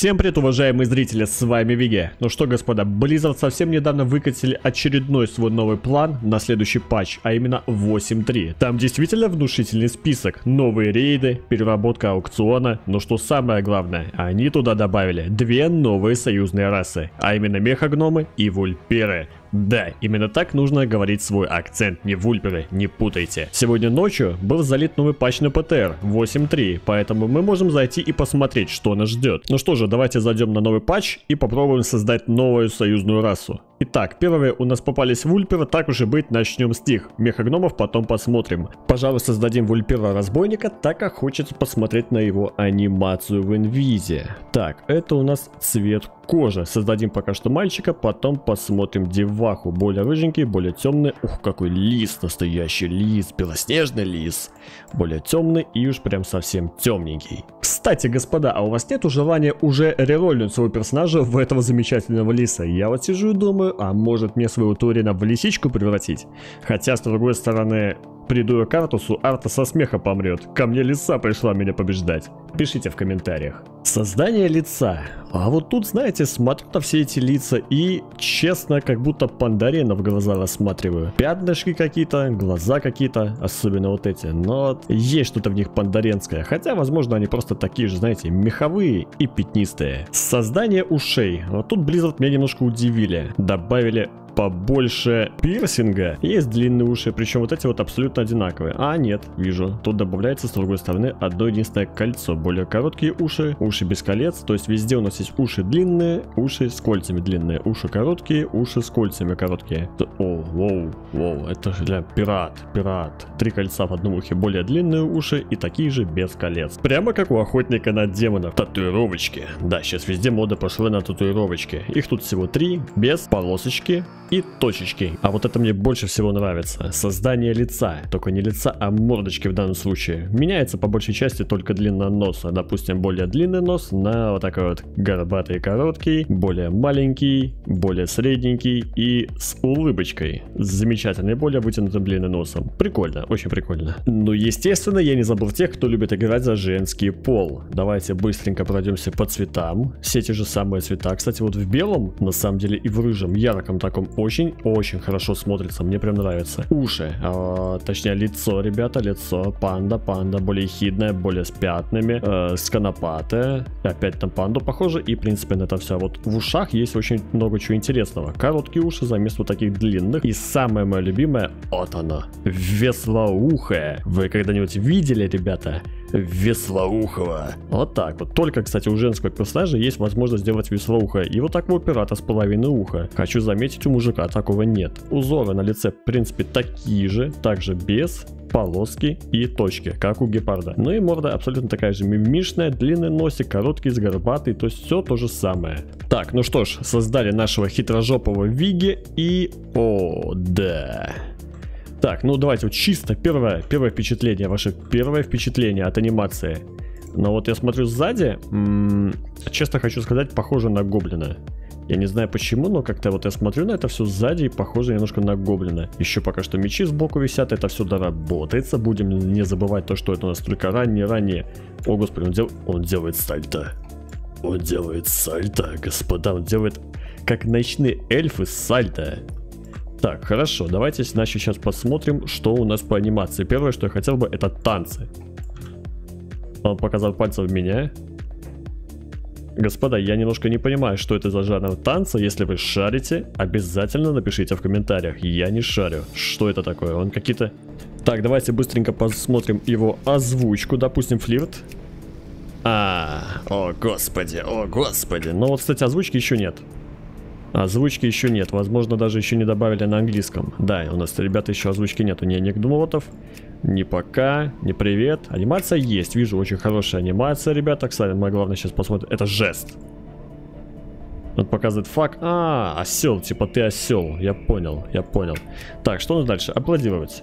Всем привет, уважаемые зрители, с вами Виге. Ну что, господа, Blizzard совсем недавно выкатили очередной свой новый план на следующий патч, а именно 8.3. Там действительно внушительный список, новые рейды, переработка аукциона, но что самое главное, они туда добавили две новые союзные расы, а именно мехагномы и вульперы. Да, именно так нужно говорить свой акцент, не вульперы, не путайте. Сегодня ночью был залит новый патч на ПТР 8.3, поэтому мы можем зайти и посмотреть, что нас ждет. Ну что же, давайте зайдем на новый патч и попробуем создать новую союзную расу. Итак, первые у нас попались вульперы, так уж и быть, начнем с них. Мехагномов потом посмотрим. Пожалуй, создадим вульпера-разбойника, так как хочется посмотреть на его анимацию в инвизе. Так, это у нас цвет кожи. Создадим пока что мальчика, потом посмотрим деваху. Более рыженький, более темный. Ух, какой лис, настоящий лис, белоснежный лис. Более темный и уж прям совсем темненький. Кстати, господа, а у вас нету желания уже рероллинуть своего персонажа в этого замечательного лиса? Я вот сижу и думаю, а может мне своего Турина в лисичку превратить? Хотя, с другой стороны, приду к Артусу, Арта со смеха помрет. Ко мне лиса пришла меня побеждать. Пишите в комментариях. Создание лица. А вот тут, знаете, смотрю на все эти лица и, честно, как будто пандарена в глаза рассматриваю. Пятнышки какие-то, глаза какие-то, особенно вот эти. Но есть что-то в них пандаренское. Хотя, возможно, они просто такие же, знаете, меховые и пятнистые. Создание ушей. Вот тут Blizzard меня немножко удивили. Добавили побольше пирсинга. Есть длинные уши, причем вот эти вот абсолютно одинаковые. А нет, вижу. Тут добавляется с другой стороны одно единственное кольцо. Более короткие уши, уши без колец. То есть везде у нас есть уши длинные, уши с кольцами длинные, уши короткие, уши с кольцами короткие. Воу, это же для пират. Три кольца в одном ухе, более длинные уши и такие же без колец. Прямо как у охотника на демонов. Татуировочки. Да, сейчас везде мода пошла на татуировочки. Их тут всего 3, без полосочки и точечки. А вот это мне больше всего нравится. Создание лица. Только не лица, а мордочки в данном случае. Меняется по большей части только длина носа. Допустим, более длинный нос на вот такой вот горбатый короткий, более маленький, более средненький и с улыбочкой. Замечательный, более вытянутым длинным носом. Прикольно, очень прикольно. Ну, естественно, я не забыл тех, кто любит играть за женский пол. Давайте быстренько пройдемся по цветам. Все те же самые цвета. Кстати, вот в белом, на самом деле, и в рыжем, ярком таком, очень хорошо смотрится, мне прям нравится. Уши, точнее лицо, ребята, лицо, панда, более хидная, более с пятнами, сконопатая, опять на панду похоже, и в принципе на это все. Вот в ушах есть очень много чего интересного. Короткие уши заместо вот таких длинных, и самое мое любимое, вот оно, веслоухое. Вы когда-нибудь видели, ребята? Веслоухого. Вот так вот. Только, кстати, у женского персонажа есть возможность сделать веслоухое. И вот такого пирата с половиной уха. Хочу заметить, у мужика такого нет. Узоры на лице, в принципе, такие же. Также без полоски и точки, как у гепарда. Ну и морда абсолютно такая же мимишная, длинный носик, короткий, с горбатый, то есть все то же самое. Так, ну что ж, создали нашего хитрожопого Виги и... О, да... Так, ну давайте вот чисто первое впечатление, ваше первое впечатление от анимации. Но вот я смотрю сзади, честно хочу сказать, похоже на гоблина. Я не знаю почему, но как-то вот я смотрю на это все сзади и похоже немножко на гоблина. Еще пока что мечи сбоку висят, это все доработается. Будем не забывать то, что это у нас только ранее. О, господи, он делает сальто. Он делает сальто, господа, он делает как ночные эльфы сальто. Так, хорошо, давайте, значит, сейчас посмотрим, что у нас по анимации. Первое, что я хотел бы, это танцы. Он показал пальцем в меня. Господа, я немножко не понимаю, что это за жанр танца. Если вы шарите, обязательно напишите в комментариях. Я не шарю. Что это такое? Он какие-то... Так, давайте быстренько посмотрим его озвучку. Допустим, флирт. О господи. Но вот, кстати, озвучки еще нет. Озвучки еще нет, возможно, даже еще не добавили на английском. Да, у нас, ребята, еще озвучки нету, ни анекдотов, ни пока, ни привет. Анимация есть, вижу, очень хорошая анимация, ребята. Кстати, мы главное сейчас посмотрим, это жест. Он показывает фак, осел, типа ты осел, я понял. Так, что у нас дальше? Аплодировать.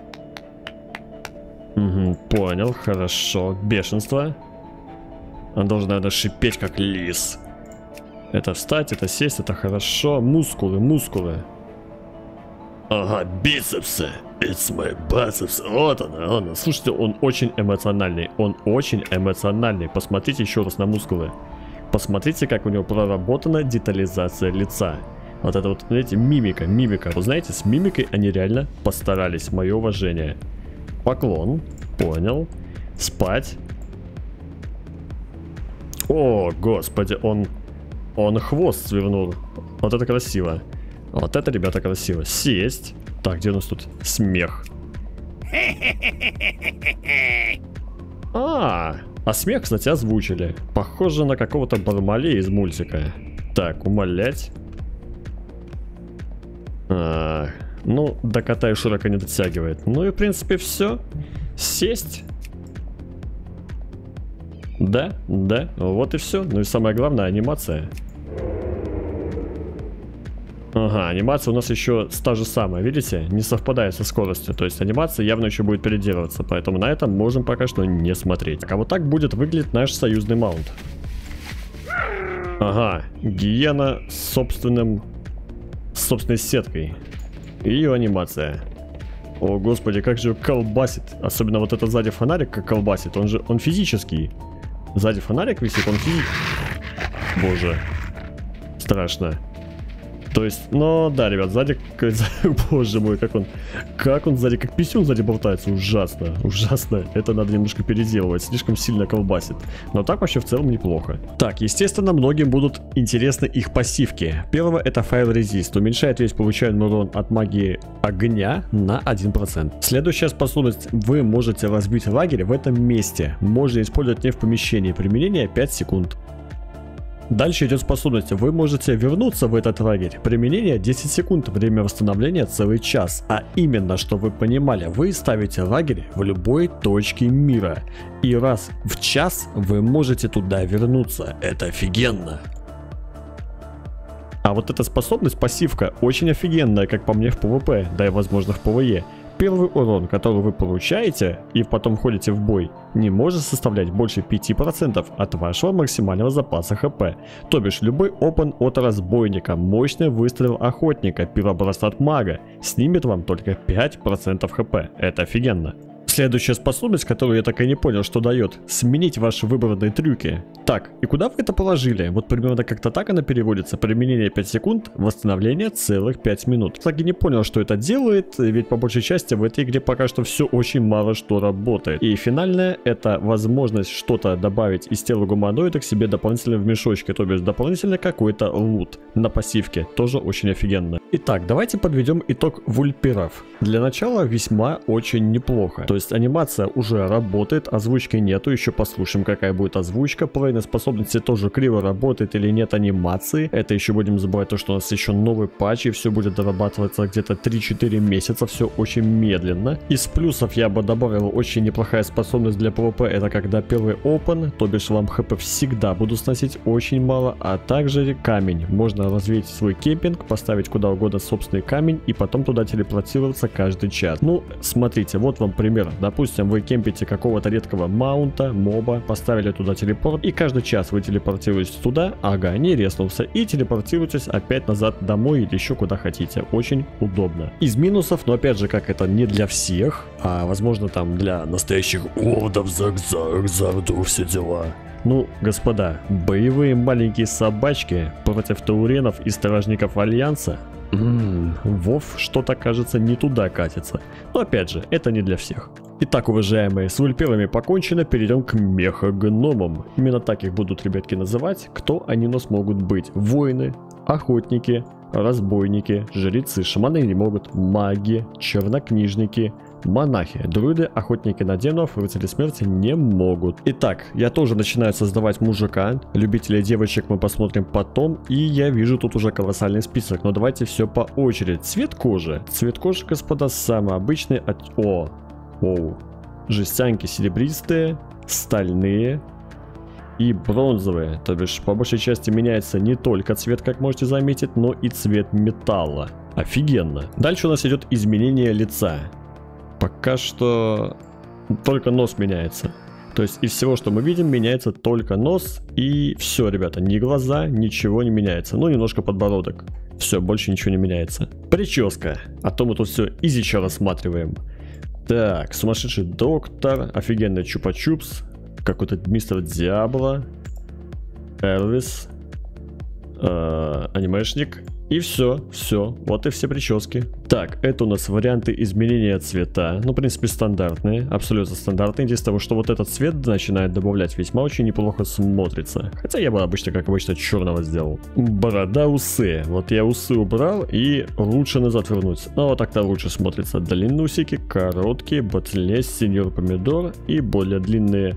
Угу, понял, хорошо, бешенство. Он должен, наверное, шипеть, как лис. Это встать, это сесть, это хорошо. Мускулы. Ага, бицепсы. It's my biceps. Вот она. Слушайте, он очень эмоциональный. Посмотрите еще раз на мускулы. Посмотрите, как у него проработана детализация лица. Вот это вот, знаете, мимика. Вы знаете, с мимикой они реально постарались. Мое уважение. Поклон. Понял. Спать. О, господи, он хвост свернул. Вот это красиво. Вот это, ребята, красиво. Сесть. Так, где у нас тут смех? А смех, кстати, озвучили. Похоже на какого-то Бармалея из мультика. Так, умолять. Ну, до кота и широко не дотягивает. Ну и, в принципе, все. Сесть. Да, вот и все. Ну и самое главное, анимация. Ага, анимация у нас еще та же самая, видите? Не совпадает со скоростью. То есть анимация явно еще будет переделываться. Поэтому на этом можем пока что не смотреть. А вот так будет выглядеть наш союзный маунт. Ага, гиена с собственной сеткой. И ее анимация. О, господи, как же колбасит. Особенно вот это сзади фонарик как колбасит. Он физический. Сзади фонарик висит, он физический. Боже. Страшно. То есть, ну да, ребят, сзади, боже мой, как он сзади, как писюн сзади болтается, ужасно, это надо немножко переделывать, слишком сильно колбасит, но так вообще в целом неплохо. Так, естественно, многим будут интересны их пассивки. Первое это Fire Resist, уменьшает весь получаемый урон от магии огня на 1%. Следующая способность, вы можете разбить лагерь в этом месте, можно использовать не в помещении, применение 5 секунд. Дальше идет способность, вы можете вернуться в этот лагерь, применение 10 секунд, время восстановления целый час, а именно, что вы понимали, вы ставите лагерь в любой точке мира, и раз в час вы можете туда вернуться, это офигенно. А вот эта способность, пассивка, очень офигенная, как по мне в PvP, да и возможно в PvE. Первый урон, который вы получаете и потом ходите в бой, не может составлять больше 5% от вашего максимального запаса хп. То бишь любой опен от разбойника, мощный выстрел охотника, пироброс мага снимет вам только 5% хп. Это офигенно. Следующая способность, которую я так и не понял, что дает, сменить ваши выбранные трюки. Так, и куда вы это положили? Вот примерно как-то так она переводится. Применение 5 секунд, восстановление целых 5 минут. Так и не понял, что это делает, ведь по большей части в этой игре пока что все очень мало что работает. И финальное, это возможность что-то добавить из тела гуманоида к себе дополнительно в мешочке, то бишь дополнительно какой-то лут на пассивке. Тоже очень офигенно. Итак, давайте подведем итог вульперов. Для начала весьма очень неплохо. То есть анимация уже работает, озвучки нету, еще послушаем, какая будет озвучка. Половина способности тоже криво работает или нет анимации. Это еще будем забывать то, что у нас еще новый патч, и все будет дорабатываться где-то 3-4 месяца, все очень медленно. Из плюсов я бы добавил очень неплохая способность для PvP, это когда первый open, то бишь вам хп всегда буду сносить очень мало, а также камень. Можно развеять свой кемпинг, поставить куда угодно собственный камень и потом туда телепортироваться каждый час. Ну, смотрите, вот вам пример. Допустим, вы кемпите какого-то редкого маунта, моба, поставили туда телепорт, и каждый час вы телепортируетесь туда, ага, не реснулся, и телепортируетесь опять назад домой или еще куда хотите. Очень удобно. Из минусов, но опять же, как это не для всех, а возможно там для настоящих ордов, зарду, все дела. Ну, господа, боевые маленькие собачки против тауренов и стражников Альянса? Вов что-то, кажется, не туда катится. Но опять же, это не для всех. Итак, уважаемые, с вульперами покончено, перейдем к меха-гномам. Именно так их будут, ребятки, называть. Кто они у нас могут быть? Воины, охотники, разбойники, жрецы, шаманы не могут, маги, чернокнижники, монахи, друиды, охотники на демонов, рыцари смерти не могут. Итак, я тоже начинаю создавать мужика, любителей девочек мы посмотрим потом, и я вижу тут уже колоссальный список, но давайте все по очереди. Цвет кожи, господа, самый обычный жестянки серебристые, стальные и бронзовые, то бишь по большей части меняется не только цвет, как можете заметить, но и цвет металла. Офигенно. Дальше у нас идет изменение лица. Пока что только нос меняется. То есть из всего, что мы видим, меняется только нос, и все, ребята, ни глаза, ничего не меняется. Ну, немножко подбородок. Все, больше ничего не меняется. Прическа. А то мы тут все изича рассматриваем. Так, сумасшедший доктор, офигенный чупа-чупс, какой-то мистер Диабло. Элвис, анимешник. И все. Вот и все прически. Так, это у нас варианты изменения цвета. Ну, в принципе, стандартные. Абсолютно стандартные. Здесь того, что вот этот цвет начинает добавлять, весьма очень неплохо смотрится. Хотя я бы обычно, как обычно, черного сделал. Борода, усы. Вот я усы убрал и лучше назад вернуть. Ну, вот так-то лучше смотрится. Длинные усики, короткие, батлес, сеньор помидор и более длинные.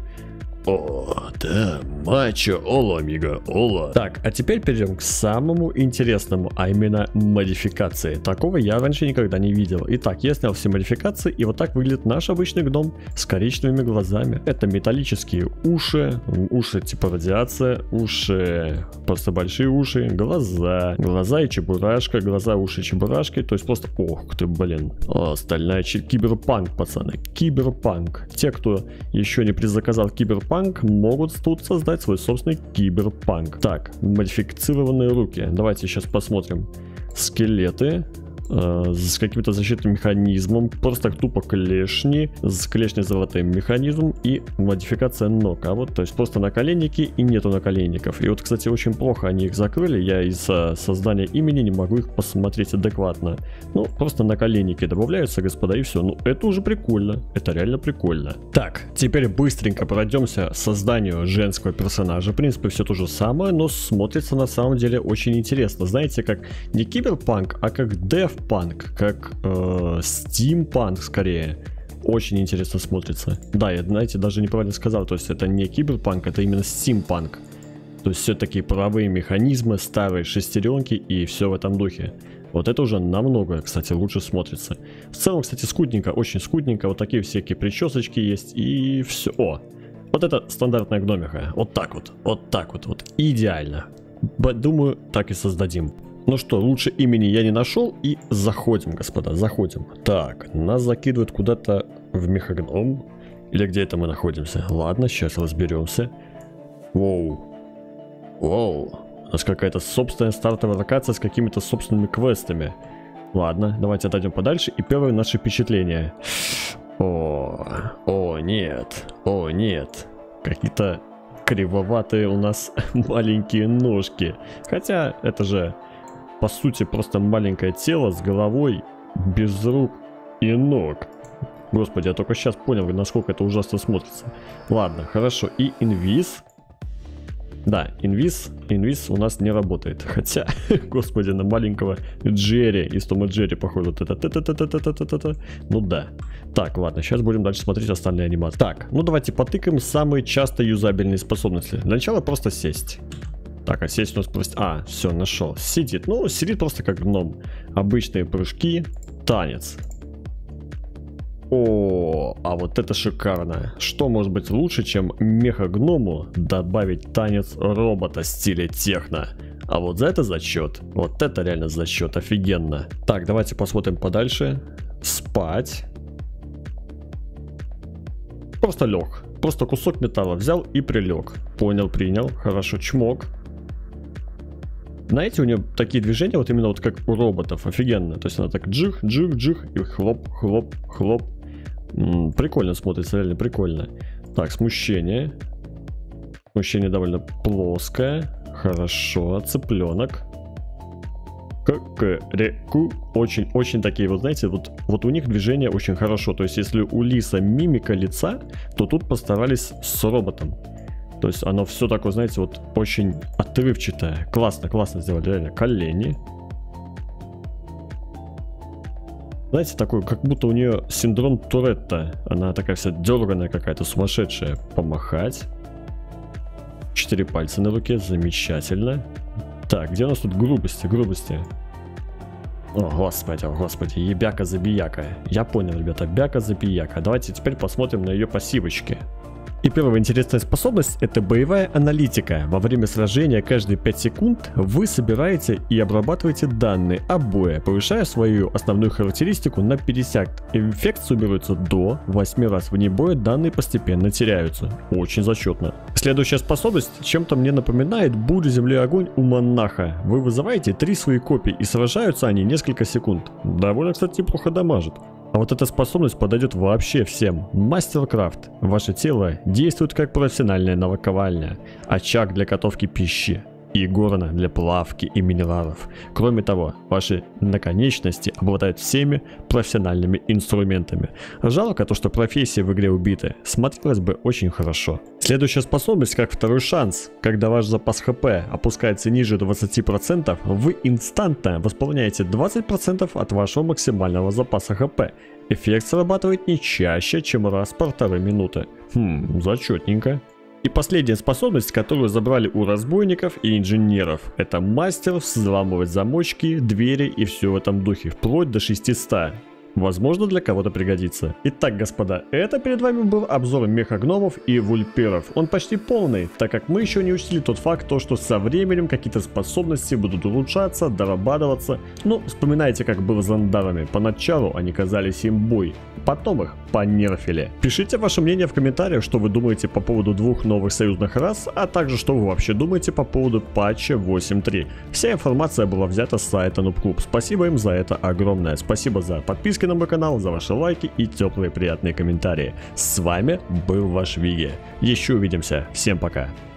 О, да, мачо, ола, амиго, ола. Так, а теперь перейдем к самому интересному, а именно модификации. Такого я раньше никогда не видел. Итак, я снял все модификации, и вот так выглядит наш обычный гном с коричневыми глазами. Это металлические уши, уши типа радиация, уши, просто большие уши, глаза и чебурашка, глаза, уши, чебурашки, то есть просто, ох ты, блин. О, стальная киберпанк, пацаны, киберпанк. Те, кто еще не предзаказал киберпанк, могут тут создать свой собственный киберпанк. Так, модифицированные руки. Давайте сейчас посмотрим. Скелеты с каким-то защитным механизмом, просто тупо клешни, с клешнезолотым механизмом и модификация ног. А вот, то есть просто наколенники и нету наколенников. И вот, кстати, очень плохо они их закрыли, я из-за создания имени не могу их посмотреть адекватно. Ну, просто наколенники добавляются, господа, и все. Ну, это уже прикольно, это реально прикольно. Так, теперь быстренько пройдемся созданию женского персонажа. В принципе, все то же самое, но смотрится на самом деле очень интересно. Знаете, как не киберпанк, а как деф панк, как стимпанк скорее. Очень интересно смотрится. Да, я, знаете, даже неправильно сказал. То есть это не киберпанк, это именно стимпанк. То есть все-таки правые механизмы, старые шестеренки и все в этом духе. Вот это уже намного, кстати, лучше смотрится. В целом, кстати, скудненько, очень скудненько. Вот такие всякие причесочки есть и все. О, вот это стандартная гномиха. Вот так вот, вот идеально. Думаю, так и создадим. Ну что, лучше имени я не нашел, и заходим, господа, заходим. Так, нас закидывают куда-то в мехагном. Или где это мы находимся? Ладно, сейчас разберемся. Воу. У нас какая-то собственная стартовая локация с какими-то собственными квестами. Ладно, давайте отойдем подальше. И первое наше впечатление. О, нет. Какие-то кривоватые у нас маленькие ножки. Хотя, это же... По сути, просто маленькое тело с головой, без рук и ног. Господи, я только сейчас понял, насколько это ужасно смотрится. Ладно, хорошо. И инвиз. Да, инвиз у нас не работает. Хотя, господи, на маленького Джерри, из Тома Джерри похоже. Вот это. Ну да. Так, ладно, сейчас будем дальше смотреть остальные анимации. Так, ну давайте потыкаем самые часто юзабельные способности. Для начала просто сесть. Так, а сесть у нас просто... А, все, нашел. Сидит. Ну, сидит просто как гном. Обычные прыжки. Танец. О, а вот это шикарно. Что может быть лучше, чем меха-гному добавить танец робота в стиле техно? А вот за это зачет. Вот это реально зачет. Офигенно. Так, давайте посмотрим подальше. Спать. Просто лег. Просто кусок металла взял и прилег. Понял, принял. Хорошо, чмок. Знаете, у нее такие движения, вот именно вот как у роботов, офигенно. То есть она так джих и хлоп. Прикольно смотрится, реально прикольно. Так, смущение. Смущение довольно плоское. Хорошо, цыпленок. Ку. Очень такие, вот знаете, вот у них движение очень хорошо. То есть если у лиса мимика лица, то тут постарались с роботом. То есть оно все такое, знаете, вот очень отрывчатое. Классно сделали, реально. Колени. Знаете, такой, как будто у нее синдром Туретта. Она такая вся дерганая какая-то, сумасшедшая. Помахать. 4 пальца на руке, замечательно. Так, где у нас тут грубости? О, господи, ебяка-забияка. Я понял, ребята, бяка-забияка. Давайте теперь посмотрим на ее пассивочки. И первая интересная способность — это боевая аналитика. Во время сражения каждые 5 секунд вы собираете и обрабатываете данные об бое, повышая свою основную характеристику на 50. Эффект суммируется до 8 раз. Вне боя данные постепенно теряются. Очень зачетно. Следующая способность чем-то мне напоминает бурю земли огонь у монаха. Вы вызываете 3 свои копии и сражаются они несколько секунд. Довольно, кстати, неплохо дамажит. А вот эта способность подойдет вообще всем. Мастеркрафт. Ваше тело действует как профессиональная наковальня, очаг для готовки пищи и горна для плавки и минералов. Кроме того, ваши наконечности обладают всеми профессиональными инструментами. Жалко то, что профессии в игре убиты. Смотрелось бы очень хорошо. Следующая способность как второй шанс. Когда ваш запас хп опускается ниже 20%, вы инстантно восполняете 20% от вашего максимального запаса хп. Эффект срабатывает не чаще, чем раз в 1,5 минуты. Зачетненько. И последняя способность, которую забрали у разбойников и инженеров, это мастер взламывать замочки, двери и все в этом духе, вплоть до 600. Возможно, для кого-то пригодится. Итак, господа, это перед вами был обзор мехагномов и вульперов. Он почти полный, так как мы еще не учли тот факт, что со временем какие-то способности будут улучшаться, дорабатываться. Ну, вспоминайте, как было с зандарами. Поначалу они казались имбой, потом их понерфили. Пишите ваше мнение в комментариях, что вы думаете по поводу двух новых союзных рас, а также что вы вообще думаете по поводу патча 8.3. Вся информация была взята с сайта NoobClub. Спасибо им за это огромное. Спасибо за подписки на мой канал, за ваши лайки и теплые приятные комментарии. С вами был ваш Виги. Еще увидимся. Всем пока.